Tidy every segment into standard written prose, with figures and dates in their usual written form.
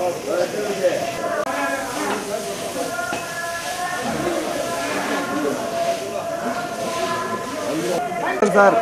Sir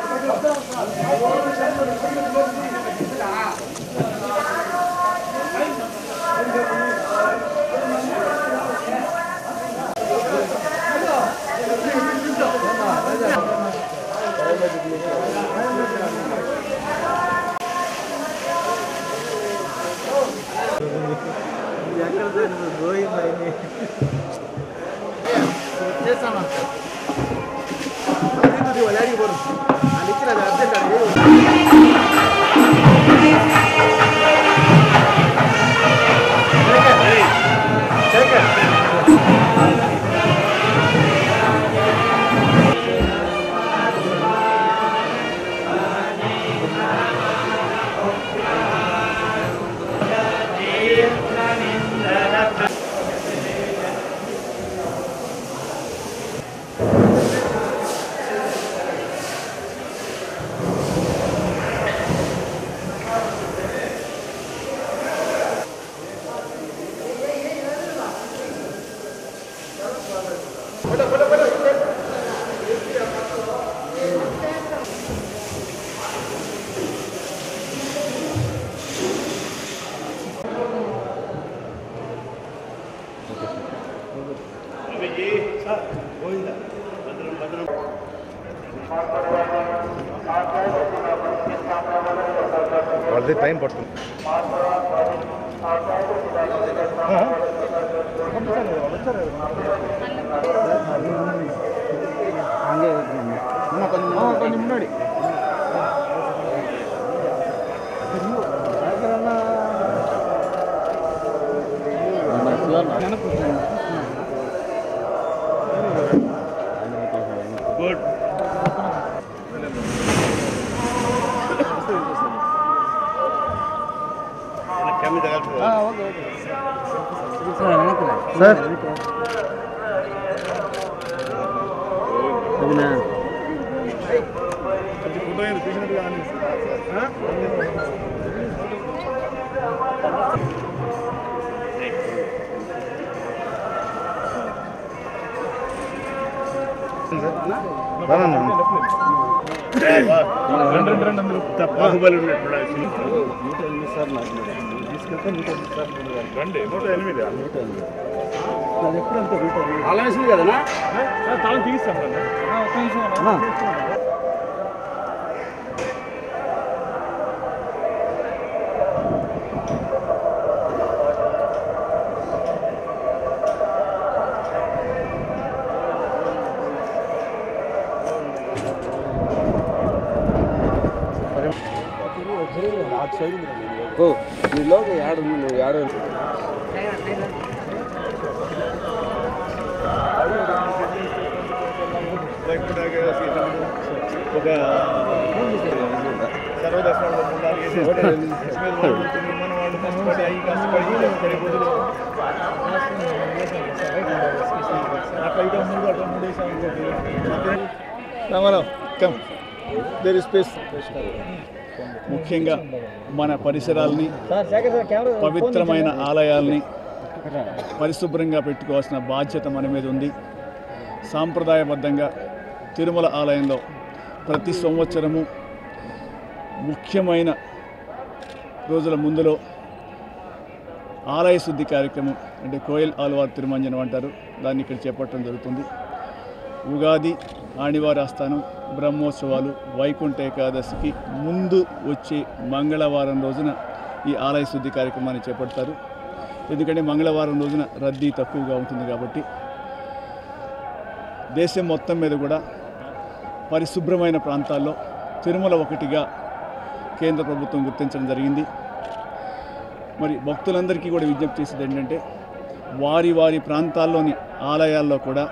వాళ్ళది time పడుతుంది. కొంచెం మున్నాడి గుడ్ సార్ బాహుబలి ఆలోచించింది కదా తాళం తీస్తాం నీలోకి ఏడు ఏడు ఒక ముఖ్యంగా మన పరిసరాలని పవిత్రమైన ఆలయాల్ని పరిశుభ్రంగా పెట్టుకోవాల్సిన బాధ్యత మన మీద ఉంది. సాంప్రదాయబద్ధంగా తిరుమల ఆలయంలో ప్రతి సంవత్సరము ముఖ్యమైన రోజుల ముందులో ఆలయ శుద్ధి కార్యక్రమం అంటే కోయల్ ఆల్వార్ తిరుమంజనం అంటారు, దాన్ని ఇక్కడ చేపట్టడం జరుగుతుంది. ఉగాది, ఆణివార ఆస్థానం, బ్రహ్మోత్సవాలు, వైకుంఠ ఏకాదశికి ముందు వచ్చే మంగళవారం రోజున ఈ ఆలయ శుద్ధి కార్యక్రమాన్ని చేపడతారు. ఎందుకంటే మంగళవారం రోజున రద్దీ తక్కువగా ఉంటుంది కాబట్టి దేశం మొత్తం మీద కూడా పరిశుభ్రమైన ప్రాంతాల్లో తిరుమల ఒకటిగా కేంద్ర ప్రభుత్వం గుర్తించడం జరిగింది. మరి భక్తులందరికీ కూడా విజ్ఞప్తి చేసేది ఏంటంటే వారి వారి ప్రాంతాల్లోని ఆలయాల్లో కూడా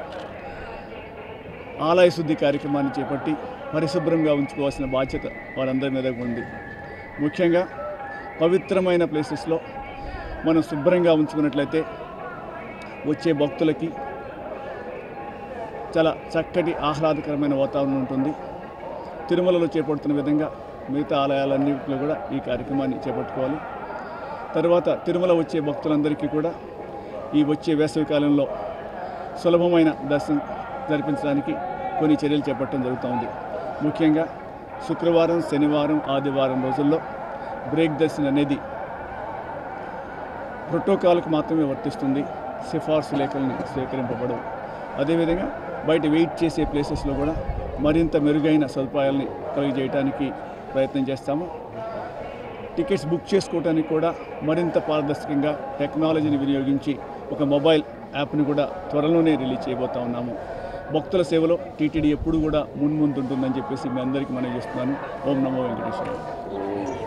ఆలయ శుద్ధి కార్యక్రమాన్ని చేపట్టి పరిశుభ్రంగా ఉంచుకోవాల్సిన బాధ్యత వారందరి మీద ఉంది. ముఖ్యంగా పవిత్రమైన ప్లేసెస్లో మనం శుభ్రంగా ఉంచుకున్నట్లయితే వచ్చే భక్తులకి చాలా చక్కటి ఆహ్లాదకరమైన వాతావరణం ఉంటుంది. తిరుమలలో చేపడుతున్న విధంగా మిగతా ఆలయాలన్నింటిలో కూడా ఈ కార్యక్రమాన్ని చేపట్టుకోవాలి. తర్వాత తిరుమల వచ్చే భక్తులందరికీ కూడా ఈ వచ్చే వేసవి కాలంలో సులభమైన దర్శనం జరిపించడానికి కొన్ని చర్యలు చేపట్టడం జరుగుతూ ముఖ్యంగా శుక్రవారం, శనివారం, ఆదివారం రోజుల్లో బ్రేక్ దర్శనం అనేది ప్రోటోకాల్కు మాత్రమే వర్తిస్తుంది. సిఫార్సు లేఖలను స్వీకరింపబడవు. అదేవిధంగా బయట వెయిట్ చేసే ప్లేసెస్లో కూడా మరింత మెరుగైన సదుపాయాలని కలిగజేయడానికి ప్రయత్నం చేస్తాము. టికెట్స్ బుక్ చేసుకోవడానికి కూడా మరింత పారదర్శకంగా టెక్నాలజీని వినియోగించి ఒక మొబైల్ యాప్ని కూడా త్వరలోనే రిలీజ్ చేయబోతా ఉన్నాము. భక్తుల సేవలో టీటీడీ ఎప్పుడు కూడా ముందుంటుందని చెప్పేసి మీ అందరికీ మనం చేస్తున్నాను. ఓం నమో వెంకటేశ్వర.